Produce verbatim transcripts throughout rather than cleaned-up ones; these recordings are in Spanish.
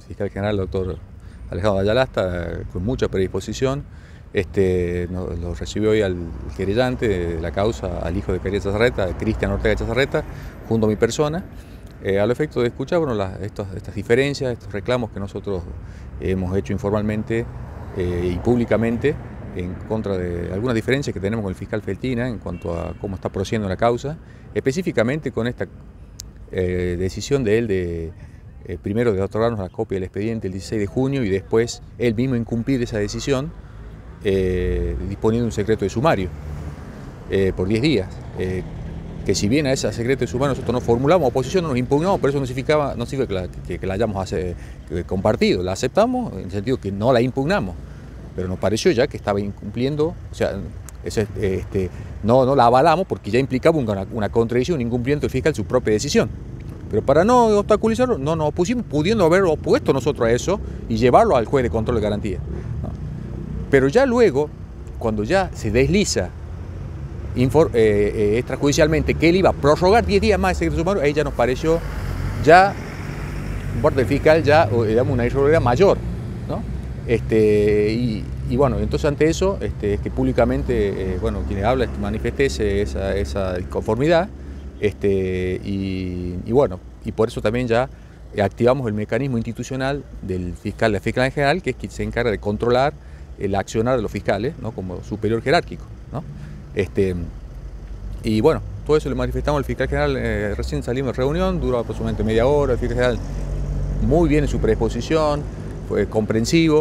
fiscal general, el doctor Alejandro Ayalasta, con mucha predisposición. Este, no, lo recibió hoy al querellante de la causa, al hijo de Caridad Chazarreta, Cristian Ortega Chazarreta, junto a mi persona, eh, al efecto de escuchar bueno, las, estos, estas diferencias, estos reclamos que nosotros hemos hecho informalmente eh, y públicamente en contra de algunas diferencias que tenemos con el fiscal Feltina en cuanto a cómo está procediendo la causa, específicamente con esta eh, decisión de él de eh, primero de otorgarnos la copia del expediente el dieciséis de junio y después él mismo incumplir esa decisión eh, disponiendo un secreto de sumario eh, por diez días. Eh, que si bien a ese secreto de sumario nosotros no formulamos oposición, no nos impugnamos, pero eso no significaba, no significa que, la, que, que la hayamos hace, que compartido, la aceptamos en el sentido que no la impugnamos, pero nos pareció ya que estaba incumpliendo, o sea, ese, este, no, no la avalamos porque ya implicaba una, una contradicción, un incumplimiento del fiscal de su propia decisión. Pero para no obstaculizarlo, no nos opusimos, pudiendo haber opuesto nosotros a eso y llevarlo al juez de control de garantía, ¿no? Pero ya luego, cuando ya se desliza infor, eh, eh, extrajudicialmente que él iba a prorrogar diez días más el secreto sumario, ahí ya nos pareció, ya, por parte del fiscal, ya digamos, una irregularidad mayor, ¿no? Este, y, y bueno, entonces ante eso, este, es que públicamente, eh, bueno, quien habla manifieste esa, esa conformidad, este, y, y bueno, y por eso también ya activamos el mecanismo institucional del fiscal, de la fiscal en general, que es quien se encarga de controlar el accionar de los fiscales, ¿no? Como superior jerárquico, ¿no? Este, y bueno, todo eso le manifestamos al fiscal general, eh, recién salimos de reunión, duró aproximadamente media hora, el fiscal general muy bien en su predisposición, fue comprensivo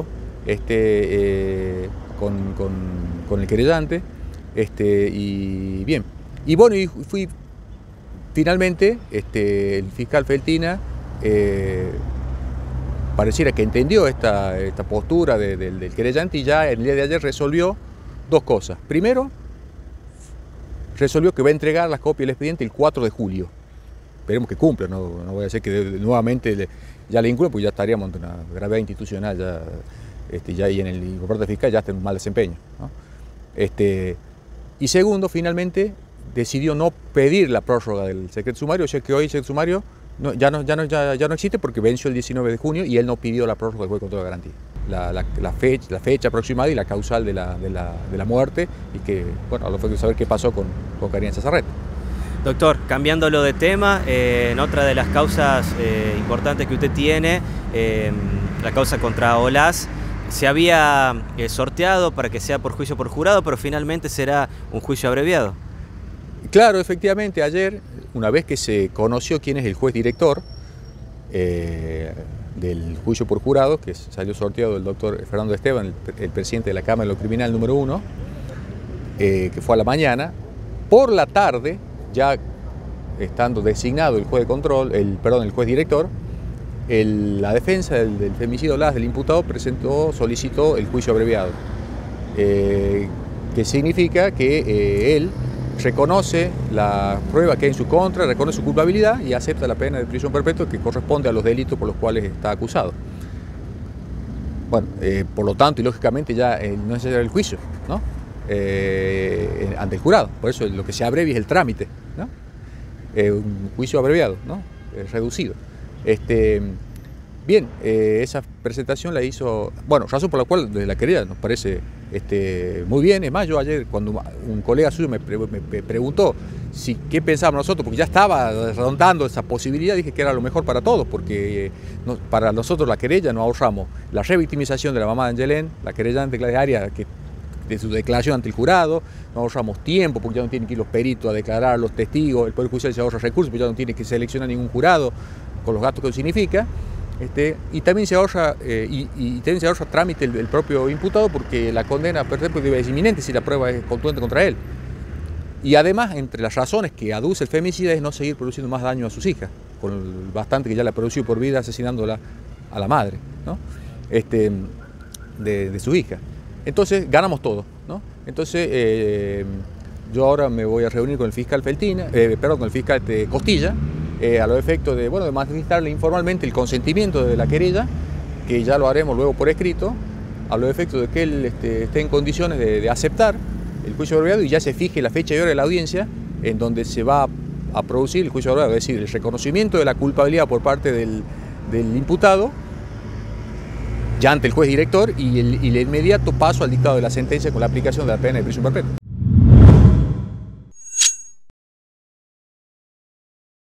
este, eh, con, con, con el querellante, este, y bien. Y bueno, y fui finalmente, este, el fiscal Feltina eh, pareciera que entendió esta, esta postura de, de, del querellante y ya el día de ayer resolvió dos cosas. Primero, resolvió que va a entregar las copias del expediente el cuatro de julio. Esperemos que cumpla, no, no voy a decir que de, de, nuevamente le, ya le incluya, porque ya estaríamos ante una gravedad institucional, ya, este, ya y en el parte fiscal ya está en un mal desempeño, ¿no? Este, y segundo, finalmente, decidió no pedir la prórroga del secreto sumario, o sea que hoy el secreto sumario no, ya, no, ya, no, ya, ya no existe porque venció el diecinueve de junio y él no pidió la prórroga del juez de control de garantía. La, la, la, fecha, la fecha aproximada y la causal de la, de la, de la muerte y que, bueno, a lo que saber qué pasó con, con Caridad Chazarreta. Doctor, cambiándolo de tema, eh, en otra de las causas eh, importantes que usted tiene, eh, la causa contra Olaz, se había eh, sorteado para que sea por juicio por jurado, pero finalmente será un juicio abreviado. Claro, efectivamente, ayer, una vez que se conoció quién es el juez director eh, del juicio por jurado, que salió sorteado el doctor Fernando Esteban, el, el presidente de la Cámara de lo Criminal número uno, eh, que fue a la mañana, por la tarde, ya estando designado el juez de control, el, perdón, el juez director, el, la defensa del, del femicidio Olaz del imputado presentó, solicitó el juicio abreviado, eh, que significa que eh, él reconoce la prueba que hay en su contra, reconoce su culpabilidad y acepta la pena de prisión perpetua que corresponde a los delitos por los cuales está acusado. Bueno, eh, por lo tanto y lógicamente ya eh, no es necesario el juicio, ¿no? Eh, ante el jurado, por eso lo que se abrevia es el trámite, ¿no? Eh, un juicio abreviado, ¿no? Eh, reducido. Este, bien, eh, esa presentación la hizo, bueno, razón por la cual desde la querella nos parece este, muy bien. Es más, yo ayer cuando un colega suyo me, pre, me preguntó si, qué pensábamos nosotros, porque ya estaba rondando esa posibilidad, dije que era lo mejor para todos, porque eh, no, para nosotros la querella nos ahorramos la revictimización de la mamá de Angelén, la querellante Gladys Arias, que de su declaración ante el jurado, nos ahorramos tiempo porque ya no tienen que ir los peritos a declarar, los testigos, el Poder Judicial se ahorra recursos, porque ya no tiene que seleccionar ningún jurado con los gastos que eso significa, este, y también se ahorra, eh, y, y también se ahorra trámite el, el propio imputado porque la condena perpetua es inminente si la prueba es contundente contra él. Y además, entre las razones que aduce el femicida es no seguir produciendo más daño a sus hijas, con el bastante que ya le ha producido por vida asesinándola a la madre, ¿no? este, de, de su hija. Entonces ganamos todo, ¿no? Entonces eh, yo ahora me voy a reunir con el fiscal Feltina, eh, perdón, con el fiscal de Costilla, eh, a los efectos de, bueno, de manifestarle informalmente el consentimiento de la querella, que ya lo haremos luego por escrito, a los efectos de que él este, esté en condiciones de, de aceptar el juicio abreviado y ya se fije la fecha y hora de la audiencia en donde se va a producir el juicio abreviado, es decir, el reconocimiento de la culpabilidad por parte del, del imputado ya ante el juez director y el, y el inmediato paso al dictado de la sentencia con la aplicación de la pena de prisión perpetua.